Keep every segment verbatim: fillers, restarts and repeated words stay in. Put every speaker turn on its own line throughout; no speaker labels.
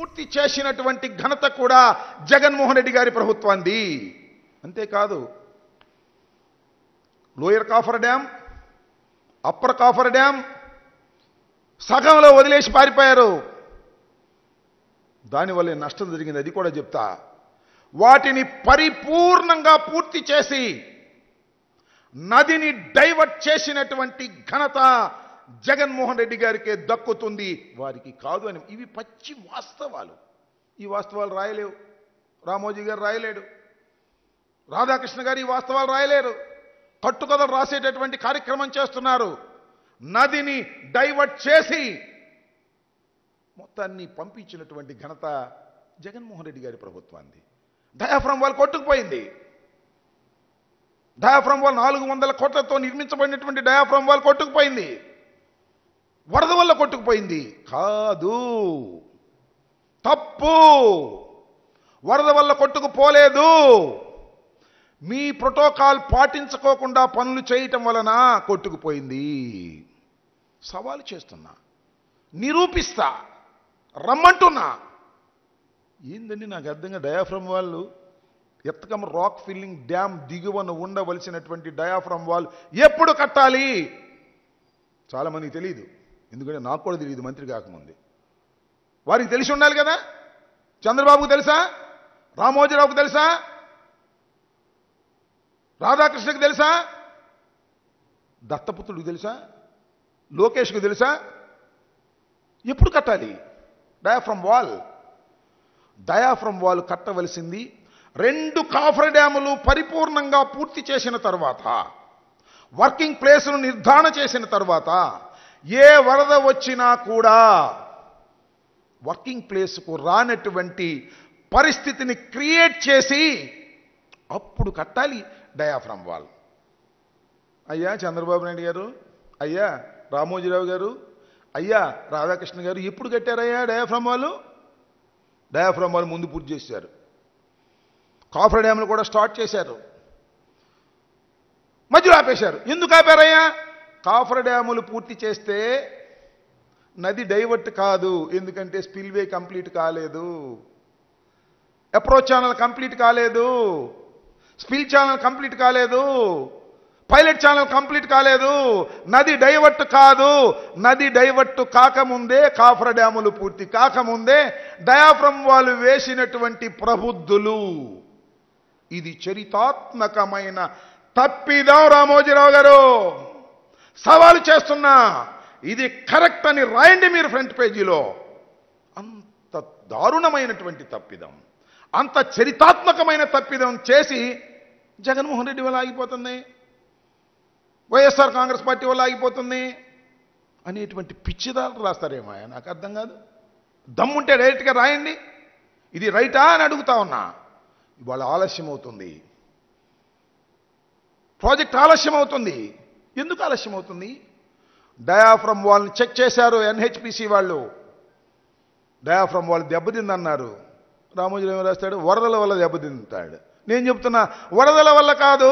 పూర్తి చేసినటువంటి ఘనత కూడా జగన్మోహన్ రెడ్డి గారి ప్రభుత్వాన్ని. అంతేకాదు lower cofferdam, upper cofferdam సగంలో వదిలేసి పారిపోయారు. దానివల్లే నష్టం జరిగింది, అది కూడా చెప్తా. వాటిని పరిపూర్ణంగా పూర్తి చేసి నదిని డైవర్ట్ చేసినటువంటి ఘనత జగన్మోహన్ రెడ్డి గారికే దక్కుతుంది, వారికి కాదు అని. ఇవి పచ్చి వాస్తవాలు. ఈ వాస్తవాలు రాయలేవు, రామోజీ గారు రాయలేడు, రాధాకృష్ణ గారు ఈ వాస్తవాలు రాయలేరు. కట్టుకథలు రాసేటటువంటి కార్యక్రమం చేస్తున్నారు. నదిని డైవర్ట్ చేసి మొత్తాన్ని పంపించినటువంటి ఘనత జగన్మోహన్ రెడ్డి గారి ప్రభుత్వాన్ని. డయాఫ్రమ్ వాల్ కొట్టుకుపోయింది. డయాఫ్రమ్ వాల్ నాలుగు వందల కోట్లతో నిర్మించబడినటువంటి డయాఫ్రమ్ వాల్ కొట్టుకుపోయింది. వరద వల్ల కొట్టుకుపోయింది కాదు, తప్పు. వరద వల్ల కొట్టుకుపోలేదు. మీ ప్రోటోకాల్ పాటించుకోకుండా పనులు చేయటం వలన కొట్టుకుపోయింది. సవాలు చేస్తున్నా, నిరూపిస్తా, రమ్మంటున్నా. ఏందండి నాకు అర్థంగా డయాఫ్రమ్ వాళ్ళు ఎత్తకం రాక్ ఫిల్లింగ్ డ్యామ్ దిగువన ఉండవలసినటువంటి డయాఫ్రమ్ వాల్ ఎప్పుడు కట్టాలి? చాలామందికి తెలియదు, ఎందుకంటే నాకు కూడా తెలియదు మంత్రి కాకముందే. వారికి తెలిసి ఉండాలి కదా. చంద్రబాబుకు తెలుసా? రామోజీరావుకు తెలుసా? రాధాకృష్ణకు తెలుసా? దత్తపుత్రుడికి తెలుసా? లోకేష్కు తెలుసా? ఎప్పుడు కట్టాలి డయాఫ్రమ్ వాల్? డయాఫ్రమ్ వాల్ కట్టవలసింది రెండు కాఫర్ డ్యాములు పరిపూర్ణంగా పూర్తి చేసిన తర్వాత, వర్కింగ్ ప్లేస్ను నిర్ధారణ చేసిన తర్వాత, ఏ వరద వచ్చినా కూడా వర్కింగ్ ప్లేస్కు రానటువంటి పరిస్థితిని క్రియేట్ చేసి అప్పుడు కట్టాలి డయాఫ్రమ్ వాల్. అయ్యా చంద్రబాబు నాయుడు గారు, అయ్యా రామోజీరావు గారు, అయ్యా రాధాకృష్ణ గారు ఎప్పుడు కట్టారయ్యా డయాఫ్రమ్ వాల్? డయాఫ్రమ్ వాల్ ముందు పూర్తి చేశారు. కాఫర్ డ్యాములు కూడా స్టార్ట్ చేశారు, మధ్యలో ఆపేశారు. ఎందుకు ఆపారయ్యా? కాఫర్ డ్యాములు పూర్తి చేస్తే నది డైవర్ట్ కాదు, ఎందుకంటే స్పిల్వే కంప్లీట్ కాలేదు, అప్రోచ్ ఛానల్ కంప్లీట్ కాలేదు, స్పిల్ ఛానల్ కంప్లీట్ కాలేదు, పైలట్ ఛానల్ కంప్లీట్ కాలేదు. నది డైవర్ట్ కాదు. నది డైవర్ట్ కాకముందే, కాఫర్ డ్యాములు పూర్తి కాకముందే డయాఫ్రమ్ వాల్ వేసినటువంటి ప్రబుద్ధులు. ఇది చరితాత్మకమైన తప్పిదం. రామోజీరావు గారు సవాలు చేస్తున్నా, ఇది కరెక్ట్ అని రాయండి మీరు ఫ్రంట్ పేజీలో. అంత దారుణమైనటువంటి తప్పిదం, అంత చరితాత్మకమైన తప్పిదం చేసి జగన్మోహన్ రెడ్డి వల్ల ఆగిపోతుంది, వైఎస్ఆర్ కాంగ్రెస్ పార్టీ వల్ల ఆగిపోతుంది అనేటువంటి పిచ్చిదారులు రాస్తారేమో నాకు అర్థం కాదు. దమ్ముంటే డైరెక్ట్గా రాయండి, ఇది రైటా అని అడుగుతా ఉన్నా. ఇవాళ ఆలస్యం అవుతుంది, ప్రాజెక్ట్ ఆలస్యం అవుతుంది. ఎందుకు ఆలస్యం అవుతుంది? డయాఫ్రమ్ వాల్ని చెక్ చేశారు ఎన్హెచ్పిసి వాళ్ళు. డయాఫ్రమ్ వాల్ దెబ్బతిందన్నారు. రామోజీరావు రాస్తాడు వరదల వల్ల దెబ్బతింటాడు. నేను చెప్తున్నా వరదల వల్ల కాదు,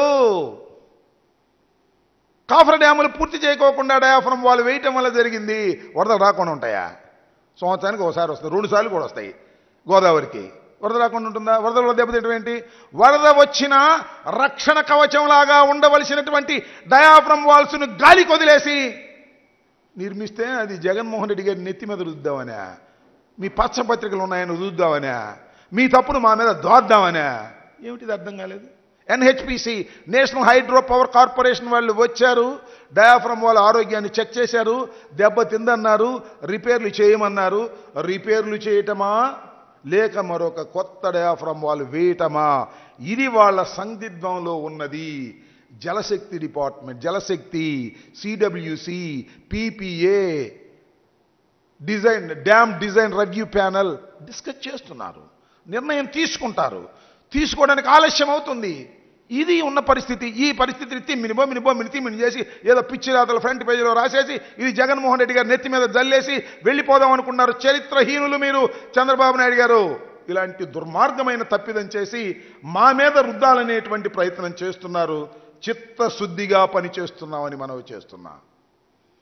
కాఫర్ డ్యాములు పూర్తి చేయకోకుండా డయాఫ్రమ్ వాల్ వేయటం వల్ల జరిగింది. వరదలు రాకుండా ఉంటాయా? సంవత్సరానికి ఒకసారి వస్తాయి, రెండు సార్లు కూడా వస్తాయి. గోదావరికి వరద రాకుండా ఉంటుందా? వరద వల్ల దెబ్బతింటం ఏంటి? వరద వచ్చినా రక్షణ కవచంలాగా ఉండవలసినటువంటి డయాఫ్రమ్ వాల్స్ను గాలికి వదిలేసి నిర్మిస్తే అది జగన్మోహన్ రెడ్డి గారి నెత్తి మీద రుద్దామనా? మీ పచ్చపత్రికలు ఉన్నాయని రుద్దామనా? మీ తప్పును మా మీద దోద్దామనా? ఏమిటిది అర్థం కాలేదు. NHPC national hydro power corporation వాళ్ళు వచ్చారు, డయాఫ్రమ్ వాళ్ళ ఆరోగ్యాన్ని చెక్ చేశారు, దెబ్బ తిందన్నారు, రిపేర్లు చేయమన్నారు. రిపేర్లు చేయటమా లేక మరొక కొత్త డయాఫ్రమ్ వాళ్ళు వేయటమా? ఇది వాళ్ళ సందిగ్ధంలో ఉన్నది. Jalshakti department, Jalshakti, CWC, PPA, design dam design review panel discuss చేస్తున్నారు, నిర్ణయం తీసుకుంటారు. తీసుకోవడానికి ఆలస్యం అవుతుంది. ఇది ఉన్న పరిస్థితి. ఈ పరిస్థితిని తిమ్మిని బొమ్మిని బొమ్మిని తిమ్మిని చేసి ఏదో పిచ్చి రాతలు ఫ్రంట్ పేజీలో రాసేసి ఇది జగన్మోహన్ రెడ్డి గారు నెత్తి మీద జల్లేసి వెళ్ళిపోదాం అనుకున్నారు. చరిత్రహీనులు మీరు చంద్రబాబు నాయుడు గారు. ఇలాంటి దుర్మార్గమైన తప్పిదం చేసి మా మీద రుద్దాలనేటువంటి ప్రయత్నం చేస్తున్నారు. చిత్తశుద్ధిగా పనిచేస్తున్నామని మనవి చేస్తున్నా.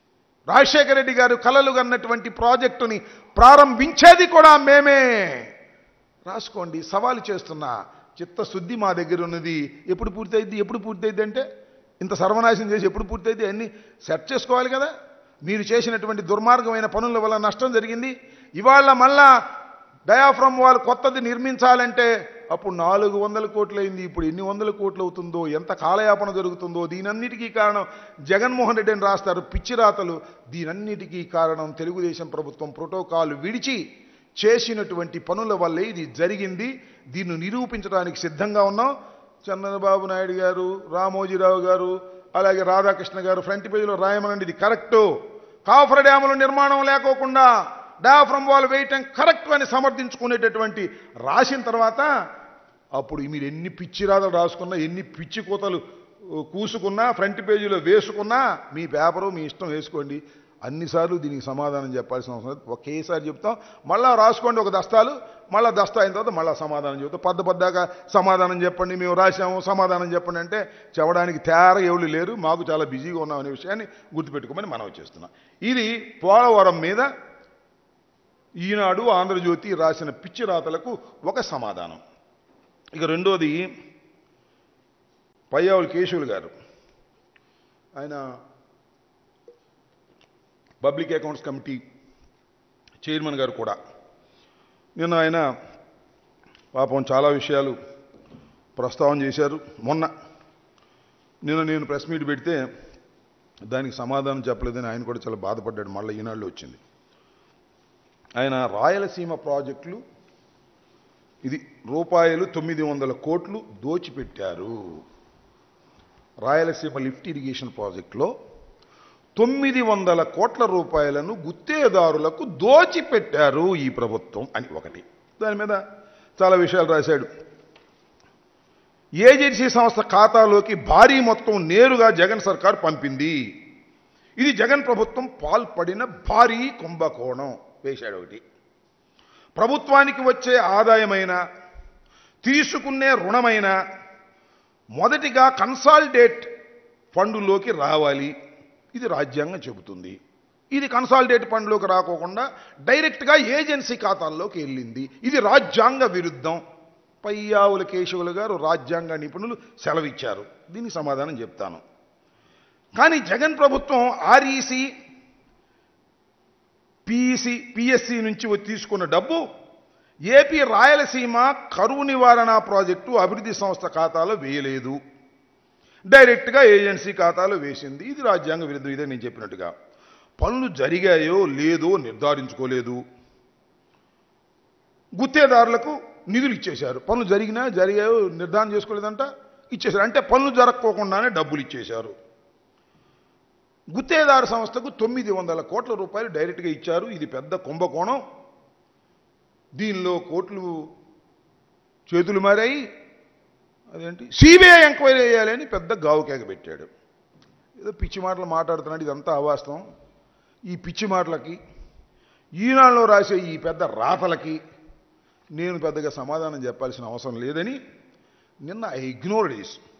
రాజశేఖర రెడ్డి గారు కలలు కన్నటువంటి ప్రాజెక్టుని ప్రారంభించేది కూడా మేమే. రాసుకోండి, సవాలు చేస్తున్నా. చిత్తశుద్ధి మా దగ్గర ఉన్నది. ఎప్పుడు పూర్తయింది ఎప్పుడు పూర్తయింది అంటే ఇంత సర్వనాశనం చేసి ఎప్పుడు పూర్తయింది అన్నీ సెట్ చేసుకోవాలి కదా. మీరు చేసినటువంటి దుర్మార్గమైన పనుల వల్ల నష్టం జరిగింది. ఇవాళ మళ్ళా డయాఫ్రమ్ వాల్ కొత్తది నిర్మించాలంటే అప్పుడు నాలుగు వందల కోట్లు అయింది. ఇప్పుడు ఎన్ని వందల కోట్లు అవుతుందో, ఎంత కాలయాపన జరుగుతుందో. దీనన్నిటికీ కారణం జగన్మోహన్ రెడ్డి అని రాస్తారు పిచ్చి రాతలు. దీనన్నిటికీ కారణం తెలుగుదేశం ప్రభుత్వం ప్రోటోకాల్ విడిచి చేసినటువంటి పనుల వల్లే ఇది జరిగింది. దీన్ని నిరూపించడానికి సిద్ధంగా ఉన్నాం. చంద్రబాబు నాయుడు గారు, రామోజీరావు గారు, అలాగే రాధాకృష్ణ గారు ఫ్రంట్ పేజీలో రాయమనండి ఇది కరెక్టు. కాఫర్ డ్యాముల నిర్మాణం లేకోకుండా డయాఫ్రమ్ వాల్ వేయటం కరెక్ట్ అని సమర్థించుకునేటటువంటి రాసిన తర్వాత అప్పుడు మీరు ఎన్ని పిచ్చి రాతలు రాసుకున్నా, ఎన్ని పిచ్చి కూతలు కూసుకున్నా, ఫ్రంట్ పేజీలో వేసుకున్నా మీ పేపరు మీ ఇష్టం వేసుకోండి. అన్నిసార్లు దీనికి సమాధానం చెప్పాల్సిన అవసరం లేదు. ఒకేసారి చెప్తాం, మళ్ళీ రాసుకోండి ఒక దస్తాలు, మళ్ళీ దస్తా అయిన తర్వాత మళ్ళీ సమాధానం చెప్తాం. పద్ద పద్దాగా సమాధానం చెప్పండి, మేము రాసాము సమాధానం చెప్పండి అంటే చెప్పడానికి తేర ఎవరు లేరు. మాకు చాలా బిజీగా ఉన్నాం అనే విషయాన్ని గుర్తుపెట్టుకోమని మనవి చేస్తున్నాం. ఇది పోలవరం మీద ఈనాడు ఆంధ్రజ్యోతి రాసిన పిచ్చి రాతలకు ఒక సమాధానం. ఇక రెండోది పయ్యావులు కేశవులు గారు, ఆయన పబ్లిక్ అకౌంట్స్ కమిటీ చైర్మన్ గారు కూడా. నిన్న ఆయన పాపం చాలా విషయాలు ప్రస్తావన చేశారు. మొన్న నిన్న నేను ప్రెస్ మీట్ పెడితే దానికి సమాధానం చెప్పలేదని ఆయన కూడా చాలా బాధపడ్డాడు. మళ్ళీ ఈనాడులో వచ్చింది. ఆయన రాయలసీమ ప్రాజెక్టులు ఇది రూపాయలు తొమ్మిది వందల కోట్లు దోచిపెట్టారు. రాయలసీమ లిఫ్ట్ ఇరిగేషన్ ప్రాజెక్టులో తొమ్మిది వందల కోట్ల రూపాయలను గుత్తేదారులకు దోచిపెట్టారు ఈ ప్రభుత్వం అని ఒకటి. దాని మీద చాలా విషయాలు రాశాడు. ఏజెన్సీ సంస్థ ఖాతాలోకి భారీ మొత్తం నేరుగా జగన్ సర్కార్ పంపింది. ఇది జగన్ ప్రభుత్వం పాల్పడిన భారీ కుంభకోణం వేశాడు ఒకటి. ప్రభుత్వానికి వచ్చే ఆదాయమైన తీసుకునే రుణమైన మొదటిగా కన్సాలిడేట్ ఫండులోకి రావాలి. ఇది రాజ్యాంగం చెబుతుంది. ఇది కన్సాలిడేట్ ఫండ్లోకి రాకోకుండా డైరెక్ట్గా ఏజెన్సీ ఖాతాల్లోకి వెళ్ళింది. ఇది రాజ్యాంగ విరుద్ధం. పయ్యావుల కేశవులు గారు రాజ్యాంగ నిపుణులు సెలవిచ్చారు. దీనికి సమాధానం చెప్తాను. కానీ జగన్ ప్రభుత్వం ఆర్ఈసీ పిఈసి పిఎస్సి నుంచి తీసుకున్న డబ్బు ఏపీ రాయలసీమ కరువు నివారణ ప్రాజెక్టు అభివృద్ధి సంస్థ ఖాతాలో వేయలేదు, డైరెక్ట్గా ఏజెన్సీ ఖాతాలో వేసింది. ఇది రాజ్యాంగ విరుద్ధం. ఇదే నేను చెప్పినట్టుగా పనులు జరిగాయో లేదో నిర్ధారించుకోలేదు. గుత్తేదారులకు నిధులు ఇచ్చేశారు. పనులు జరిగినా జరిగాయో నిర్ధారణ చేసుకోలేదంట, ఇచ్చేశారు. అంటే పనులు జరగకోకుండానే డబ్బులు ఇచ్చేశారు. గుత్తేదారు సంస్థకు తొమ్మిది వందల కోట్ల రూపాయలు డైరెక్ట్గా ఇచ్చారు. ఇది పెద్ద కుంభకోణం. దీనిలో కోట్లు చేతులు మారాయి. అదేంటి సిబిఐ ఎంక్వైరీ చేయాలని పెద్ద గావుకేక పెట్టాడు. ఏదో పిచ్చి మాటలు మాట్లాడుతున్నాడు. ఇదంతా అవాస్తవం. ఈ పిచ్చి మాటలకి ఈనాడులో రాసే ఈ పెద్ద రాతలకి నేను పెద్దగా సమాధానం చెప్పాల్సిన అవసరం లేదని నిన్న ఐ ఇగ్నోర్డ్ దిస్.